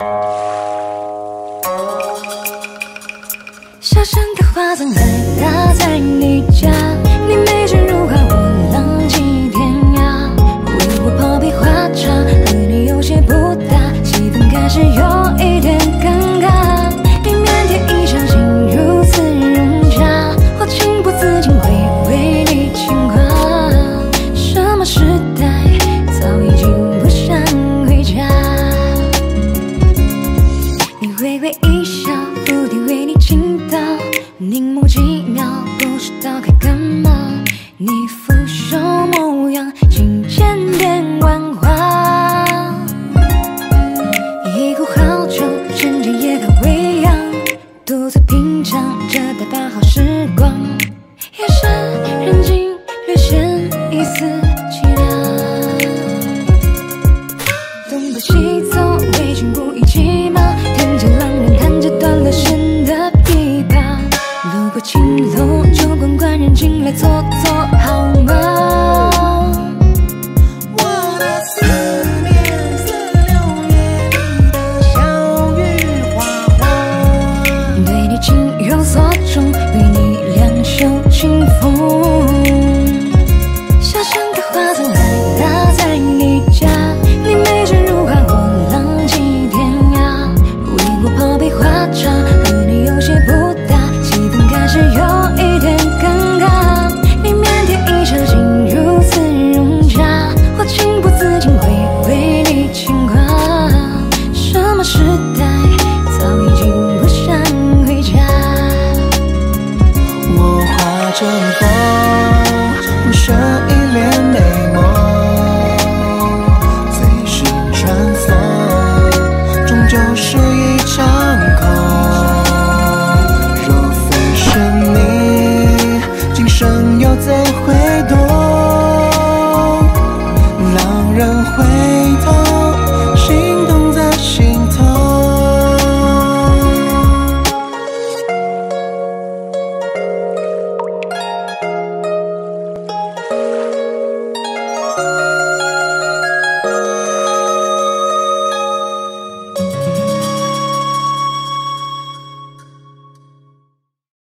小巷的花总还打在你家，你美人如花，我浪迹天涯。为我泡杯花茶，和你有些不搭，气氛开始有一点尴尬。你腼腆一场心如此融洽，我情不自禁会为你牵挂。什么时代，早已经不想回家。你微微一笑，蝴蝶为你倾倒，凝眸几秒，不知道该干嘛。你腐朽模样，竟千变万化。一壶好酒，趁着夜高微扬，独自品尝着大把好时光。夜深人静，略显一丝凄凉。东奔西走，为君不遗骑马，天降浪人弹着断了弦的琵琶。路过青楼，酒馆官人进来坐坐好吗？ 我的思念似流年里的小雨花黄， 对你情有所钟，为你两袖清风。小巷的花总还打在你家，你美人如花，我浪迹天涯。为我泡杯花茶，和你有些不搭，气氛开始有一点尴尬。你腼腆一场心如此融洽，我情不自禁会为你牵挂。什么时代，早已经不想回家。 我化成风，不舍一帘美梦，随时穿梭，终究是一场空。若非是你，今生又怎